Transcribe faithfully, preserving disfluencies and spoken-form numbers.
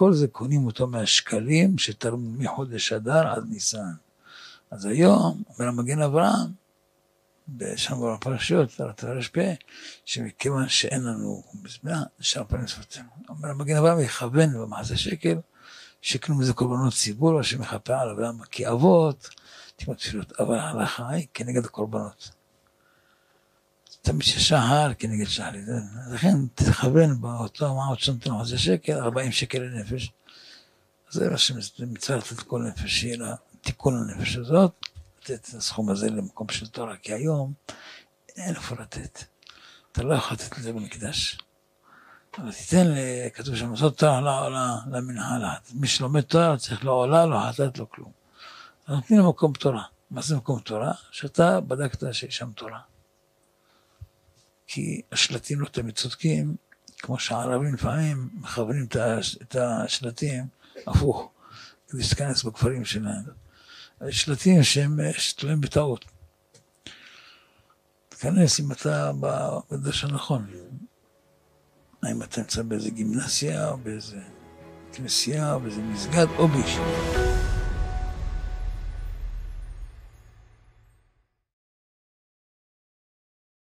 כל זה קונים אותו מהשקלים שתרמו מחודש אדר עד ניסן. אז היום אומר המגן אברהם, שם כבר הפרשיות, תרש פה, שמכיוון שאין לנו מזבח, נשאר פנים שפתנו. אומר המגן אברהם יכוון במעשה שקל, שקנו מזה קורבנות ציבור, או שמכפה על אברהם כאבות, תימות תפילות, אבל ההלכה היא כנגד הקורבנות. תמיד ששחר כנגד שחרית. לכן תכוון באותו מעות שנתנו מעשה שקל, ארבעים שקל לנפש. אז זה מצווה לתת כל נפש, שיהיה לה תיקון לנפש הזאת, לתת את הסכום הזה למקום של תורה, כי היום אין איפה לתת. אתה לא יכול לתת לזה במקדש. אבל תיתן, כתוב שם, זאת תורה לא עולה למנחה לאט. מי שלומד תורה צריך לא עולה, לא חטאת, לא כלום. אז נותנים למקום תורה. מה זה מקום תורה? שאתה בדקת שיש שם תורה. כי השלטים לא תמיד צודקים, כמו שהערבים לפעמים מכוונים את השלטים, הפוך, כדי שתכנס בכפרים שלהם. השלטים שהם תלויים בטעות. תכנס אם אתה בדרש הנכון. האם אתה נמצא באיזה גימנסיה, או באיזה כנסייה, או באיזה מסגד, או בישיבה.